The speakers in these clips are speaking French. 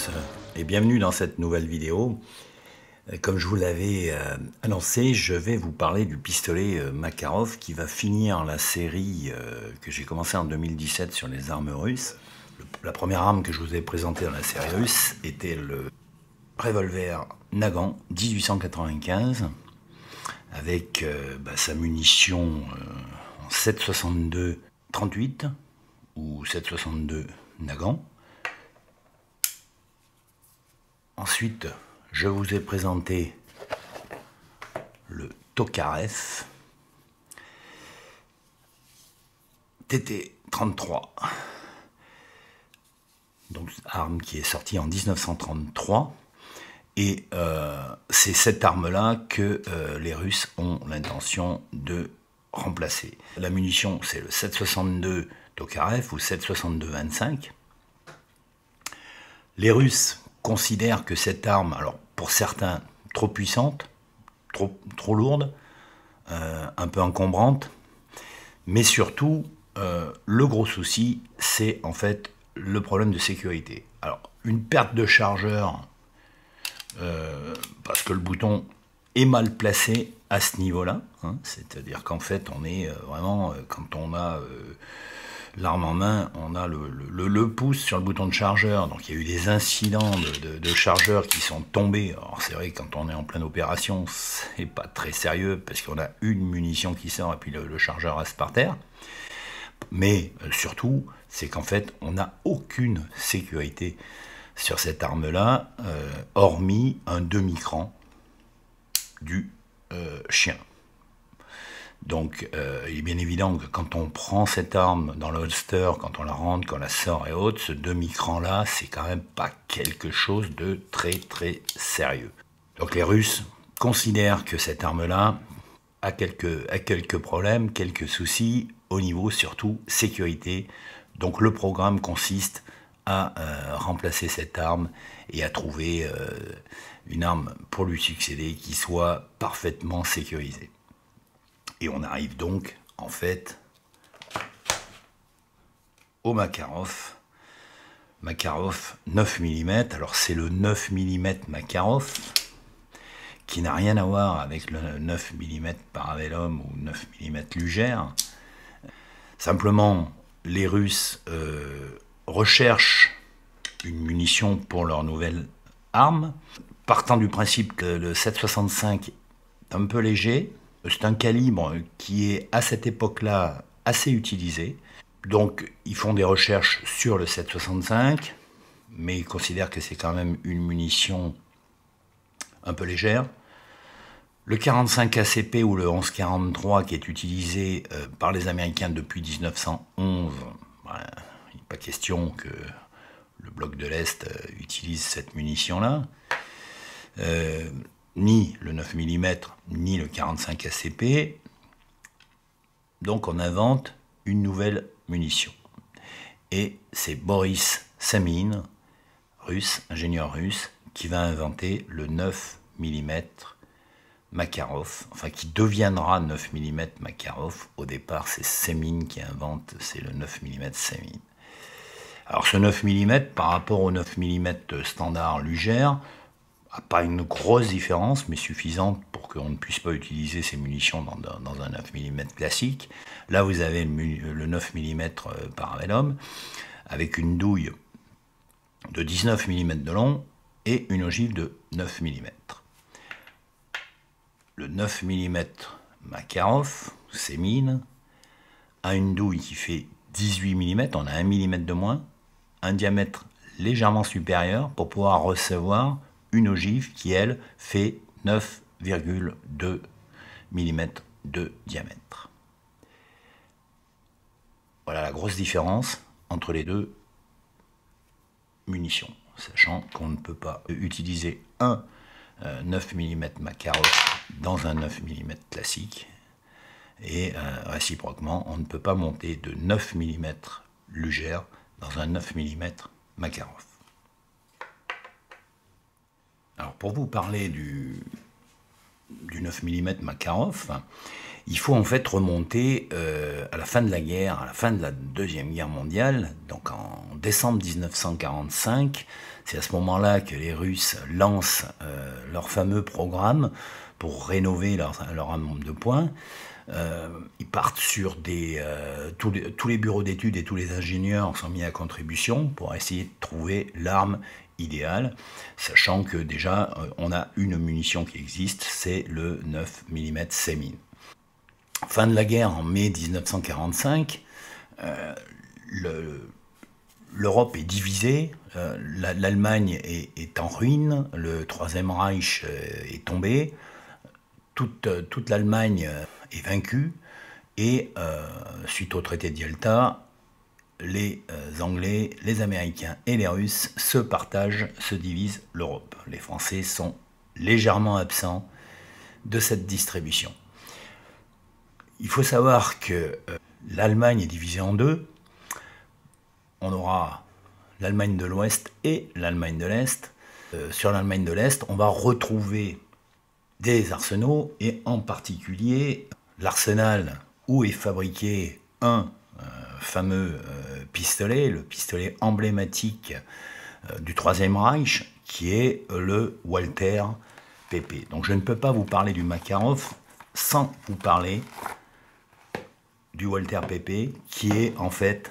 tous et bienvenue dans cette nouvelle vidéo. Comme je vous l'avais annoncé, je vais vous parler du pistolet Makarov qui va finir la série que j'ai commencé en 2017 sur les armes russes. La première arme que je vous ai présentée dans la série russe était le revolver Nagant 1895 avec sa munition en 7,62 38 ou 7,62 Nagant. Ensuite, je vous ai présenté le Tokarev TT-33, donc arme qui est sortie en 1933, et c'est cette arme-là que les Russes ont l'intention de remplacer. La munition, c'est le 7,62 Tokarev ou 7,62-25. Les Russes considèrent que cette arme, alors pour certains trop puissante, trop lourde, un peu encombrante, mais surtout le gros souci, c'est en fait le problème de sécurité. Alors une perte de chargeur, parce que le bouton est mal placé à ce niveau-là, hein, c'est-à-dire qu'en fait on est vraiment, quand on a l'arme en main, on a le pouce sur le bouton de chargeur, donc il y a eu des incidents de chargeurs qui sont tombés. Alors c'est vrai que quand on est en pleine opération, c'est pas très sérieux, parce qu'on a une munition qui sort et puis le chargeur reste par terre. Mais surtout, c'est qu'en fait, on n'a aucune sécurité sur cette arme-là, hormis un demi-cran du chien. Donc, il est bien évident que quand on prend cette arme dans le holster, quand on la rentre, quand on la sort et autres, ce demi-cran-là, c'est quand même pas quelque chose de très sérieux. Donc les Russes considèrent que cette arme-là a quelques problèmes, quelques soucis, au niveau surtout sécurité. Donc le programme consiste à remplacer cette arme et à trouver une arme pour lui succéder qui soit parfaitement sécurisée. Et on arrive donc, en fait, au Makarov. Makarov 9 mm. Alors c'est le 9 mm Makarov, qui n'a rien à voir avec le 9 mm Parabellum ou 9 mm Luger. Simplement, les Russes recherchent une munition pour leur nouvelle arme, partant du principe que le 7,65 est un peu léger. C'est un calibre qui est à cette époque-là assez utilisé. Donc ils font des recherches sur le 7,65, mais ils considèrent que c'est quand même une munition un peu légère. Le 45 ACP ou le 1143 qui est utilisé par les Américains depuis 1911, voilà, il n'est pas question que le bloc de l'Est utilise cette munition-là. Ni le 9 mm, ni le 45 ACP. Donc on invente une nouvelle munition. Et c'est Boris Samin, russe, ingénieur russe, qui va inventer le 9 mm Makarov, enfin qui deviendra 9 mm Makarov. Au départ, c'est Samin qui invente, c'est le 9 mm Samin. Alors ce 9 mm, par rapport au 9 mm standard Luger, pas une grosse différence, mais suffisante pour qu'on ne puisse pas utiliser ces munitions dans un 9 mm classique. Là, vous avez le 9 mm Parabellum, avec une douille de 19 mm de long et une ogive de 9 mm. Le 9 mm Makarov, Samin, a une douille qui fait 18 mm, on a 1 mm de moins, un diamètre légèrement supérieur pour pouvoir recevoir une ogive qui, elle, fait 9,2 mm de diamètre. Voilà la grosse différence entre les deux munitions, sachant qu'on ne peut pas utiliser un 9 mm Makarov dans un 9 mm classique, et réciproquement, on ne peut pas monter de 9 mm Luger dans un 9 mm Makarov. Alors pour vous parler du 9 mm Makarov, Il faut en fait remonter à la fin de la guerre, à la fin de la Deuxième Guerre mondiale, donc en décembre 1945. C'est à ce moment-là que les Russes lancent leur fameux programme pour rénover leur arme de poing. Ils partent sur tous les bureaux d'études et tous les ingénieurs sont mis à contribution pour essayer de trouver l'arme idéale, sachant que déjà on a une munition qui existe, c'est le 9 mm Semin. Fin de la guerre en mai 1945, l'Europe est divisée, l'Allemagne est en ruine, le Troisième Reich est tombé, toute l'Allemagne est vaincue, et suite au traité de Yalta, les Anglais, les Américains et les Russes se partagent, se divisent l'Europe. Les Français sont légèrement absents de cette distribution. Il faut savoir que l'Allemagne est divisée en deux. On aura l'Allemagne de l'Ouest et l'Allemagne de l'Est. Sur l'Allemagne de l'Est, on va retrouver des arsenaux, et en particulier l'arsenal où est fabriqué un fameux pistolet, le pistolet emblématique du Troisième Reich, qui est le Walter PP. Donc je ne peux pas vous parler du Makarov sans vous parler du Walter PP, qui est en fait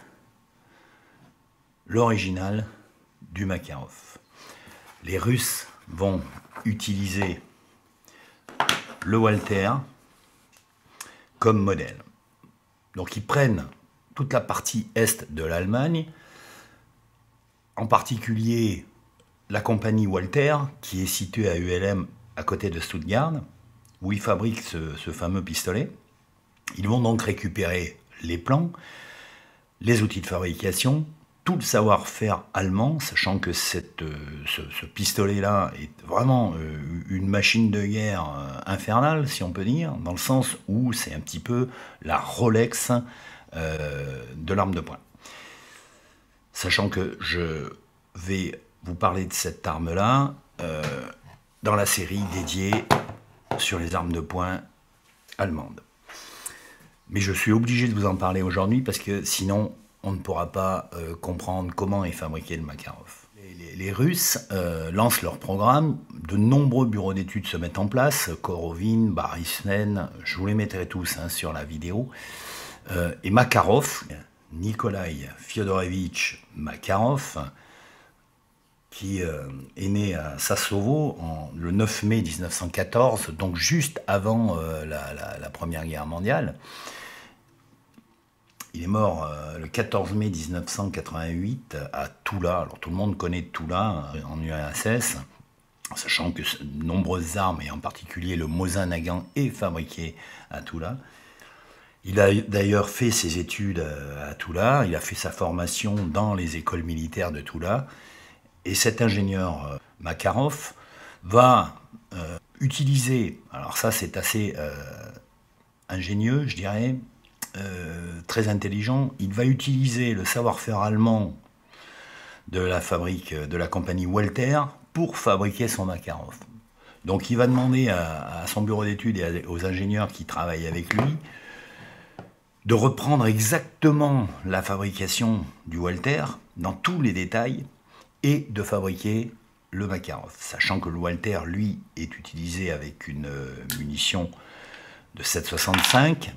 l'original du Makarov. Les Russes vont utiliser le Walter comme modèle. Donc ils prennent toute la partie est de l'Allemagne, en particulier la compagnie Walter, qui est située à ULM à côté de Stuttgart, où ils fabriquent ce fameux pistolet. Ils vont donc récupérer les plans, les outils de fabrication, tout le savoir-faire allemand, sachant que ce pistolet-là est vraiment une machine de guerre infernale, si on peut dire, dans le sens où c'est un petit peu la Rolex de l'arme de poing. Sachant que je vais vous parler de cette arme-là dans la série dédiée sur les armes de poing allemandes. Mais je suis obligé de vous en parler aujourd'hui parce que sinon on ne pourra pas comprendre comment est fabriqué le Makarov. Les Russes lancent leur programme, de nombreux bureaux d'études se mettent en place, Korovine, Baryshnin, je vous les mettrai tous sur la vidéo, et Makarov, Nikolai Fyodorovitch Makarov, qui est né à Sassovo le 9 mai 1914, donc juste avant la Première Guerre mondiale. Il est mort le 14 mai 1988 à Toula. Alors tout le monde connaît Toula en URSS, sachant que de nombreuses armes, et en particulier le Mosin Nagant, est fabriqué à Toula. Il a d'ailleurs fait ses études à Toula, il a fait sa formation dans les écoles militaires de Toula, et cet ingénieur Makarov va utiliser, alors ça c'est assez ingénieux je dirais, très intelligent, il va utiliser le savoir-faire allemand de la fabrique de la compagnie Walter pour fabriquer son Makarov. Donc il va demander à son bureau d'études et aux ingénieurs qui travaillent avec lui de reprendre exactement la fabrication du Walter dans tous les détails et de fabriquer le Makarov, sachant que le Walter, lui, est utilisé avec une munition de 7,65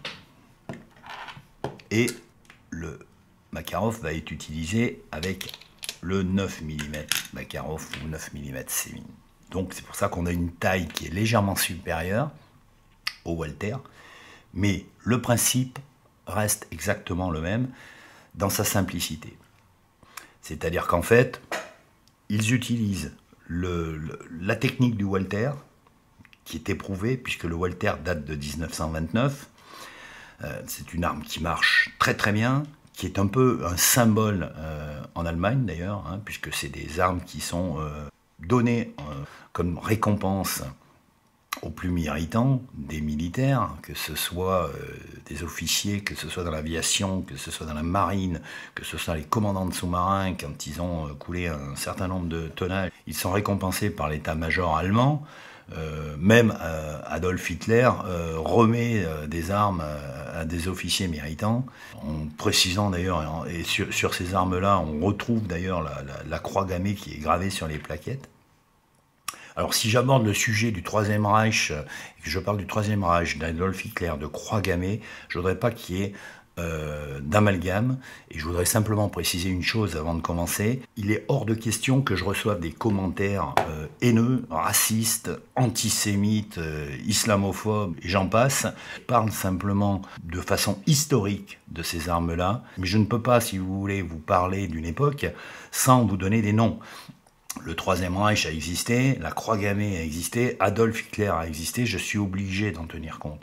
et le Makarov va être utilisé avec le 9 mm Makarov ou 9 mm Semin. Donc c'est pour ça qu'on a une taille qui est légèrement supérieure au Walter, mais le principe reste exactement le même dans sa simplicité. C'est-à-dire qu'en fait, ils utilisent la technique du Walter, qui est éprouvée, puisque le Walter date de 1929. C'est une arme qui marche très très bien, qui est un peu un symbole en Allemagne d'ailleurs, puisque c'est des armes qui sont données comme récompense aux plus méritants, des militaires, que ce soit des officiers, que ce soit dans l'aviation, que ce soit dans la marine, que ce soit les commandants de sous-marins, quand ils ont coulé un certain nombre de tonnages, ils sont récompensés par l'état-major allemand. Même Adolf Hitler remet des armes à des officiers méritants, en précisant d'ailleurs, et sur ces armes-là, on retrouve d'ailleurs la croix gammée qui est gravée sur les plaquettes. Alors si j'aborde le sujet du Troisième Reich, et que je parle du Troisième Reich, d'Adolf Hitler, de croix gammée, je ne voudrais pas qu'il y ait d'amalgame, et je voudrais simplement préciser une chose avant de commencer. Il est hors de question que je reçoive des commentaires haineux, racistes, antisémites, islamophobes, et j'en passe. Je parle simplement de façon historique de ces armes-là, mais je ne peux pas, si vous voulez, vous parler d'une époque sans vous donner des noms. Le Troisième Reich a existé, la croix gammée a existé, Adolf Hitler a existé, je suis obligé d'en tenir compte.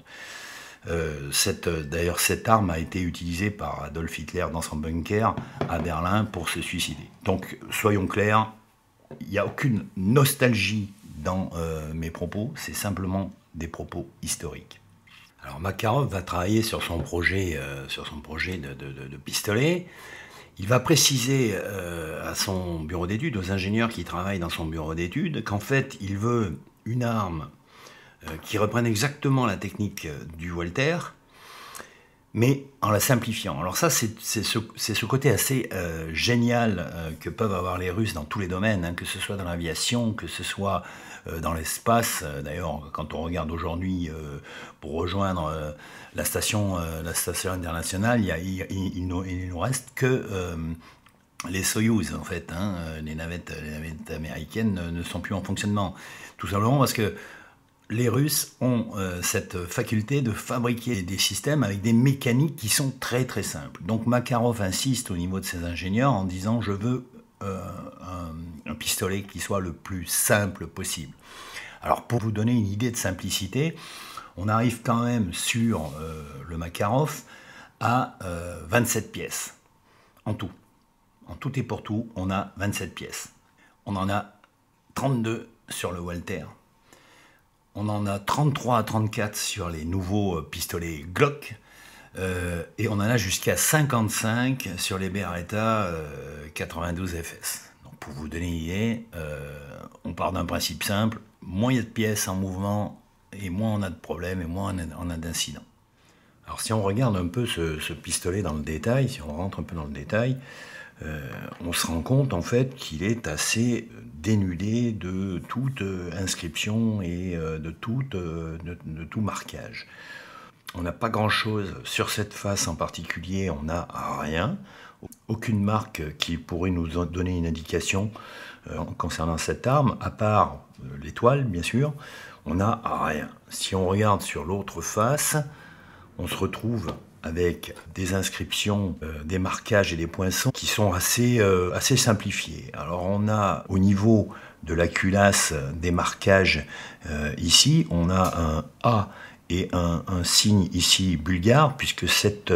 D'ailleurs, cette arme a été utilisée par Adolf Hitler dans son bunker à Berlin pour se suicider. Donc, soyons clairs, il n'y a aucune nostalgie dans mes propos, c'est simplement des propos historiques. Alors, Makarov va travailler sur son projet, de pistolet. Il va préciser à son bureau d'études, aux ingénieurs qui travaillent dans son bureau d'études, qu'en fait, il veut une arme qui reprenne exactement la technique du Walther, mais en la simplifiant. Alors ça, c'est ce côté assez génial que peuvent avoir les Russes dans tous les domaines, hein, que ce soit dans l'aviation, que ce soit dans l'espace. D'ailleurs, quand on regarde aujourd'hui, pour rejoindre la station internationale, il nous reste que les Soyouz, en fait. Hein, les navettes américaines ne sont plus en fonctionnement. Tout simplement parce que les Russes ont cette faculté de fabriquer des systèmes avec des mécaniques qui sont très très simples. Donc Makarov insiste au niveau de ses ingénieurs en disant « je veux un pistolet qui soit le plus simple possible ». Alors pour vous donner une idée de simplicité, on arrive quand même sur le Makarov à 27 pièces en tout. En tout et pour tout, on a 27 pièces. On en a 32 sur le Walther. On en a 33 à 34 sur les nouveaux pistolets Glock. Et on en a jusqu'à 55 sur les Beretta 92 FS. Donc pour vous donner une idée, on part d'un principe simple. Moins il y a de pièces en mouvement, et moins on a de problèmes, et moins on a d'incidents. Alors si on regarde un peu ce pistolet dans le détail, si on rentre un peu dans le détail, on se rend compte en fait qu'il est assez dénudé de toute inscription et de tout marquage. On n'a pas grand chose sur cette face en particulier, on n'a rien, aucune marque qui pourrait nous donner une indication concernant cette arme, à part l'étoile bien sûr, on n'a rien. Si on regarde sur l'autre face, on se retrouve avec des inscriptions, des marquages et des poinçons qui sont assez simplifiés. Alors on a au niveau de la culasse des marquages ici, on a un A et un signe ici bulgare, puisque cette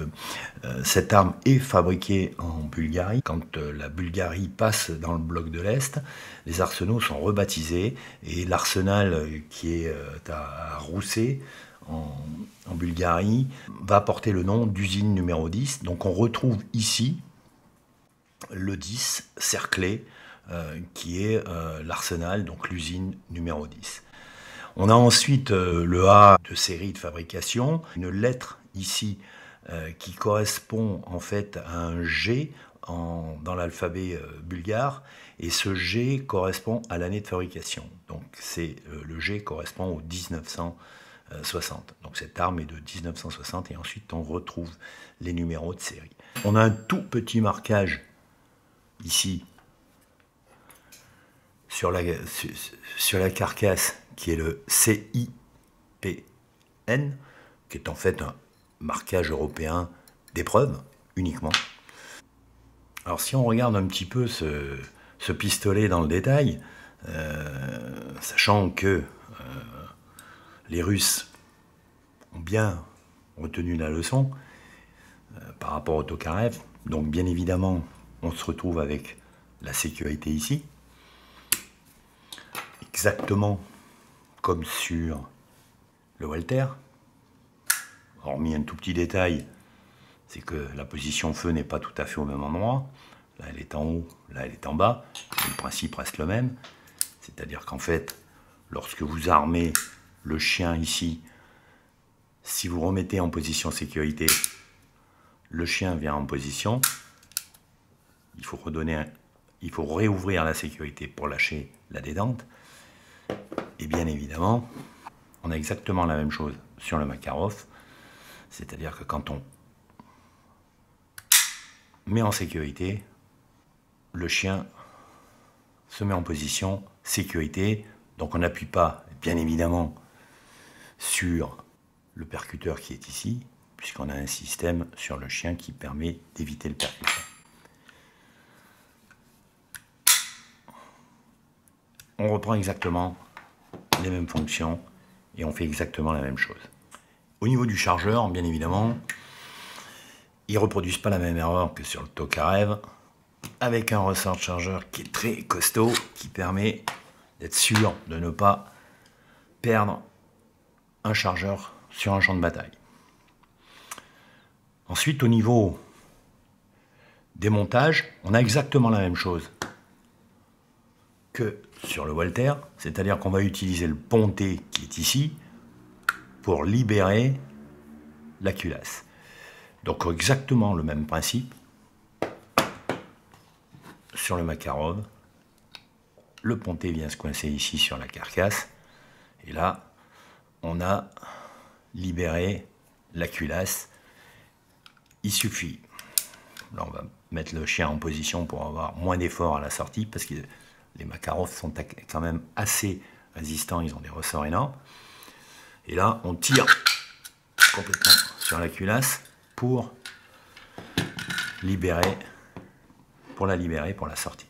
arme est fabriquée en Bulgarie. Quand la Bulgarie passe dans le bloc de l'Est, les arsenaux sont rebaptisés, et l'arsenal qui est à Roussé, en Bulgarie, va porter le nom d'usine numéro 10. Donc on retrouve ici le 10 cerclé, qui est l'arsenal, donc l'usine numéro 10. On a ensuite le A de série de fabrication, une lettre ici qui correspond en fait à un G dans l'alphabet bulgare, et ce G correspond à l'année de fabrication. Donc le G correspond au 1960. Donc cette arme est de 1960, et ensuite on retrouve les numéros de série. On a un tout petit marquage ici sur la carcasse qui est le CIPN, qui est en fait un marquage européen d'épreuve uniquement. Alors si on regarde un petit peu ce pistolet dans le détail, sachant que les Russes ont bien retenu la leçon par rapport au Tokarev. Donc bien évidemment, on se retrouve avec la sécurité ici. Exactement comme sur le Walther. Hormis un tout petit détail, c'est que la position feu n'est pas tout à fait au même endroit. Là, elle est en haut, là, elle est en bas. Le principe reste le même. C'est-à-dire qu'en fait, lorsque vous armez le chien ici, si vous remettez en position sécurité, le chien vient en position. Il faut réouvrir la sécurité pour lâcher la détente. Et bien évidemment, on a exactement la même chose sur le Makarov. C'est-à-dire que quand on met en sécurité, le chien se met en position sécurité. Donc on n'appuie pas, bien évidemment, sur le percuteur qui est ici, puisqu'on a un système sur le chien qui permet d'éviter le percuteur. On reprend exactement les mêmes fonctions et on fait exactement la même chose. Au niveau du chargeur, bien évidemment, ils ne reproduisent pas la même erreur que sur le Tokarev, avec un ressort de chargeur qui est très costaud, qui permet d'être sûr de ne pas perdre un chargeur sur un champ de bataille. Ensuite, au niveau des montages, on a exactement la même chose que sur le Walther, c'est-à-dire qu'on va utiliser le ponté qui est ici pour libérer la culasse. Donc exactement le même principe sur le Makarov. Le ponté vient se coincer ici sur la carcasse et là on a libéré la culasse. Il suffit, là on va mettre le chien en position pour avoir moins d'effort à la sortie parce que les Makarov sont quand même assez résistants, ils ont des ressorts énormes. Et là, on tire complètement sur la culasse pour la libérer, pour la sortir.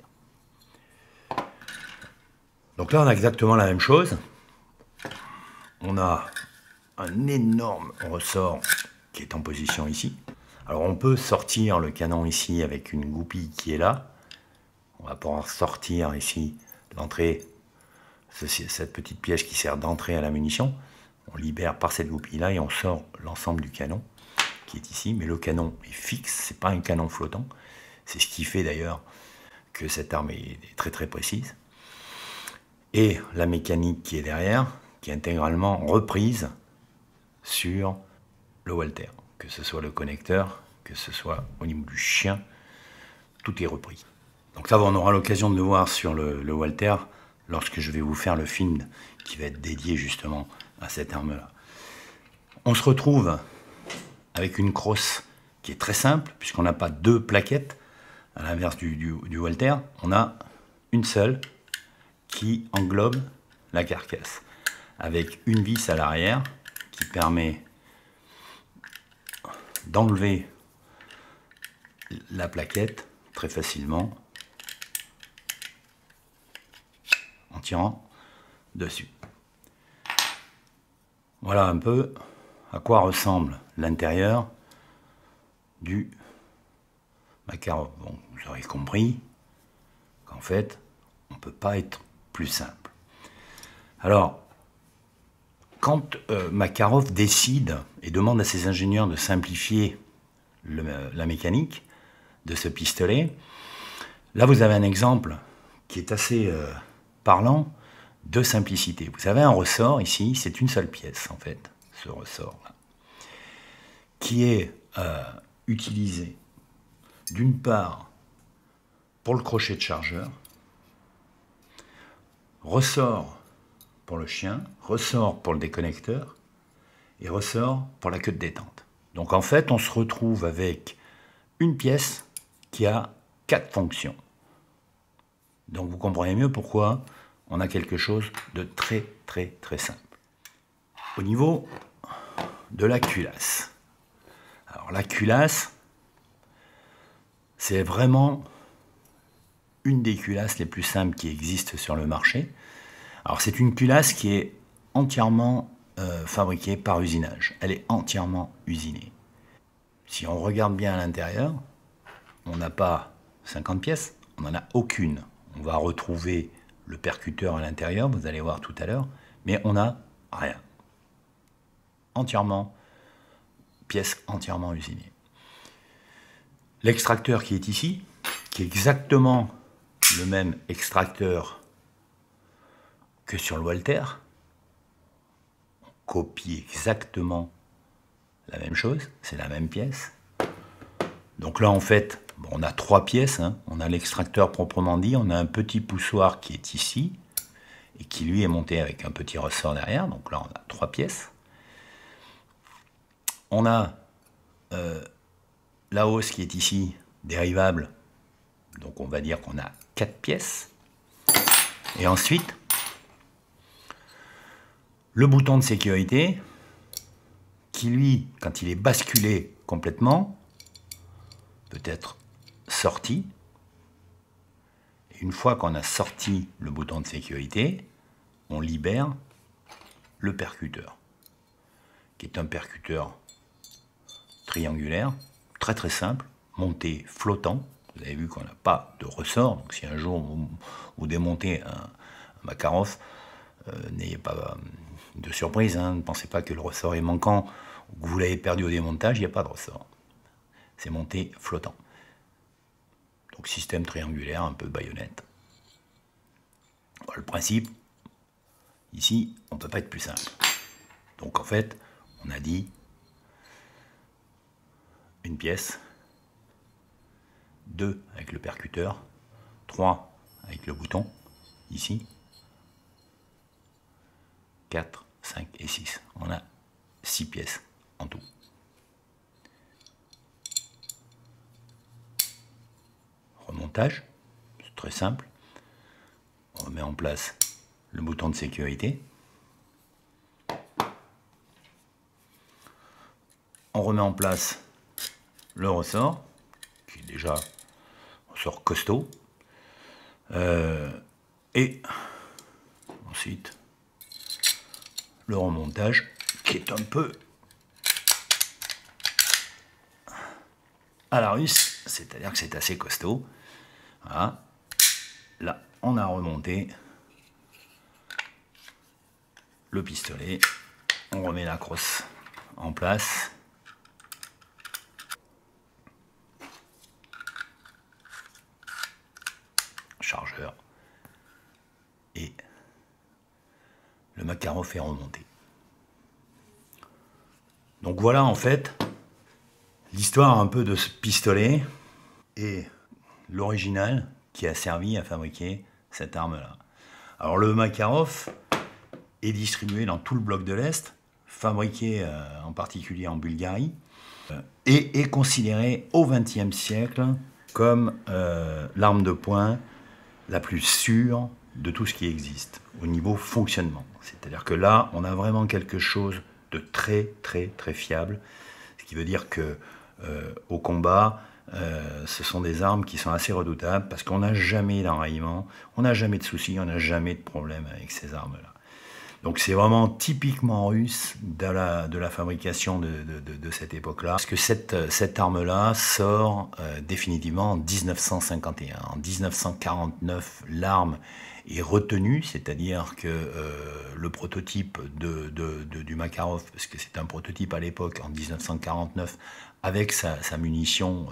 Donc là, on a exactement la même chose. On a un énorme ressort qui est en position ici. Alors on peut sortir le canon ici avec une goupille qui est là. On va pouvoir sortir ici l'entrée, cette petite pièce qui sert d'entrée à la munition. On libère par cette goupille-là et on sort l'ensemble du canon qui est ici. Mais le canon est fixe, c'est pas un canon flottant. C'est ce qui fait d'ailleurs que cette arme est très très précise. Et la mécanique qui est derrière, qui est intégralement reprise sur le Walther. Que ce soit le connecteur, que ce soit au niveau du chien, tout est repris. Donc ça, on aura l'occasion de le voir sur le Walther lorsque je vais vous faire le film qui va être dédié justement à cette arme-là. On se retrouve avec une crosse qui est très simple, puisqu'on n'a pas deux plaquettes, à l'inverse du Walther, on a une seule qui englobe la carcasse, avec une vis à l'arrière qui permet d'enlever la plaquette très facilement en tirant dessus. Voilà un peu à quoi ressemble l'intérieur du Makarov. Bon, vous aurez compris qu'en fait, on ne peut pas être plus simple. Alors, quand Makarov décide et demande à ses ingénieurs de simplifier la mécanique de ce pistolet, là vous avez un exemple qui est assez parlant de simplicité. Vous avez un ressort ici, c'est une seule pièce en fait, ce ressort-là, qui est utilisé d'une part pour le crochet de chargeur, ressort pour le chien, ressort pour le déconnecteur et ressort pour la queue de détente. Donc en fait, on se retrouve avec une pièce qui a 4 fonctions. Donc vous comprenez mieux pourquoi on a quelque chose de très très très simple. Au niveau de la culasse. Alors la culasse, c'est vraiment une des culasses les plus simples qui existent sur le marché. Alors c'est une culasse qui est entièrement fabriquée par usinage. Elle est entièrement usinée. Si on regarde bien à l'intérieur, on n'a pas 50 pièces, on n'en a aucune. On va retrouver le percuteur à l'intérieur, vous allez voir tout à l'heure, mais on n'a rien. Entièrement, pièce entièrement usinée. L'extracteur qui est ici, qui est exactement le même extracteur que sur le Walther. On copie exactement la même chose, c'est la même pièce. Donc là, en fait, bon, on a 3 pièces. Hein. On a l'extracteur proprement dit, on a un petit poussoir qui est ici, et qui lui est monté avec un petit ressort derrière. Donc là, on a 3 pièces. On a la hausse qui est ici, dérivable. Donc on va dire qu'on a 4 pièces. Et ensuite, le bouton de sécurité, qui lui, quand il est basculé complètement, peut être sorti. Et une fois qu'on a sorti le bouton de sécurité, on libère le percuteur, qui est un percuteur triangulaire, très très simple, monté flottant. Vous avez vu qu'on n'a pas de ressort, donc si un jour vous démontez un Makarov, n'ayez pas de surprise, hein, ne pensez pas que le ressort est manquant ou que vous l'avez perdu au démontage, il n'y a pas de ressort. C'est monté flottant. Donc système triangulaire, un peu baïonnette. Voilà le principe. Ici, on ne peut pas être plus simple. Donc en fait, on a dit une pièce, 2 avec le percuteur, 3 avec le bouton, ici, 4, 5 et 6. On a 6 pièces en tout. Remontage, c'est très simple. On met en place le bouton de sécurité. On remet en place le ressort, qui est déjà un ressort costaud. Et ensuite, le remontage, qui est un peu à la russe, c'est-à-dire que c'est assez costaud. Voilà. Là, on a remonté le pistolet, on remet la crosse en place. Chargeur. Et le Makarov est remonté. Donc voilà en fait l'histoire un peu de ce pistolet et l'original qui a servi à fabriquer cette arme-là. Alors le Makarov est distribué dans tout le bloc de l'Est, fabriqué en particulier en Bulgarie, et est considéré au XXe siècle comme l'arme de poing la plus sûre de tout ce qui existe au niveau fonctionnement. C'est-à-dire que là, on a vraiment quelque chose de très très très fiable, ce qui veut dire que au combat, ce sont des armes qui sont assez redoutables parce qu'on n'a jamais d'enraillement, on n'a jamais de soucis, on n'a jamais de problème avec ces armes-là. Donc c'est vraiment typiquement russe de la fabrication de cette époque-là, parce que cette arme-là sort définitivement en 1951. En 1949, l'arme est retenue, c'est-à-dire que le prototype du Makarov, parce que c'est un prototype à l'époque, en 1949, avec sa munition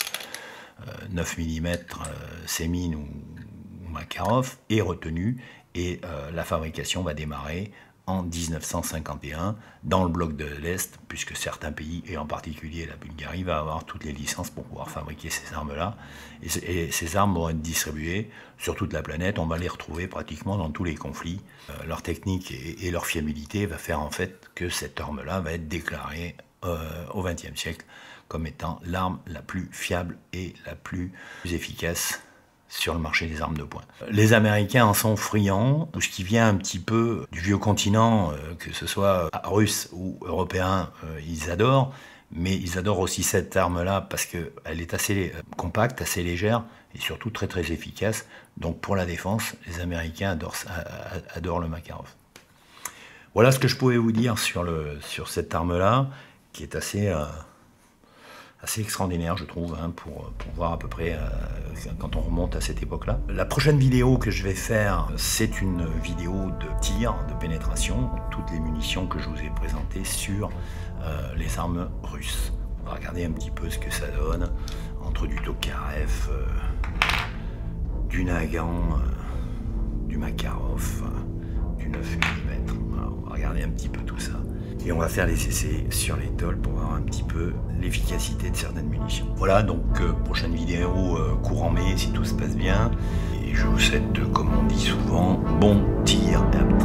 9 mm Semine ou Makarov, est retenue. Et la fabrication va démarrer en 1951 dans le bloc de l'Est, puisque certains pays, et en particulier la Bulgarie, va avoir toutes les licences pour pouvoir fabriquer ces armes-là. Et ces armes vont être distribuées sur toute la planète. On va les retrouver pratiquement dans tous les conflits. Leur technique et leur fiabilité va faire en fait que cette arme-là va être déclarée au XXe siècle comme étant l'arme la plus fiable et la plus efficace sur le marché des armes de poing. Les Américains en sont friands, tout ce qui vient un petit peu du vieux continent, que ce soit russe ou européen, ils adorent, mais ils adorent aussi cette arme-là parce qu'elle est assez compacte, assez légère et surtout très très efficace. Donc pour la défense, les Américains adorent le Makarov. Voilà ce que je pouvais vous dire sur cette arme-là, qui est assez extraordinaire, je trouve, hein, pour voir à peu près quand on remonte à cette époque-là. La prochaine vidéo que je vais faire, c'est une vidéo de tir, de pénétration, toutes les munitions que je vous ai présentées sur les armes russes. On va regarder un petit peu ce que ça donne, entre du Tokarev, du Nagant, du Makarov, petit peu tout ça. Et on va faire les essais sur les tôles pour voir un petit peu l'efficacité de certaines munitions. Voilà, donc prochaine vidéo courant mai si tout se passe bien. Et je vous souhaite, comme on dit souvent, bon tir et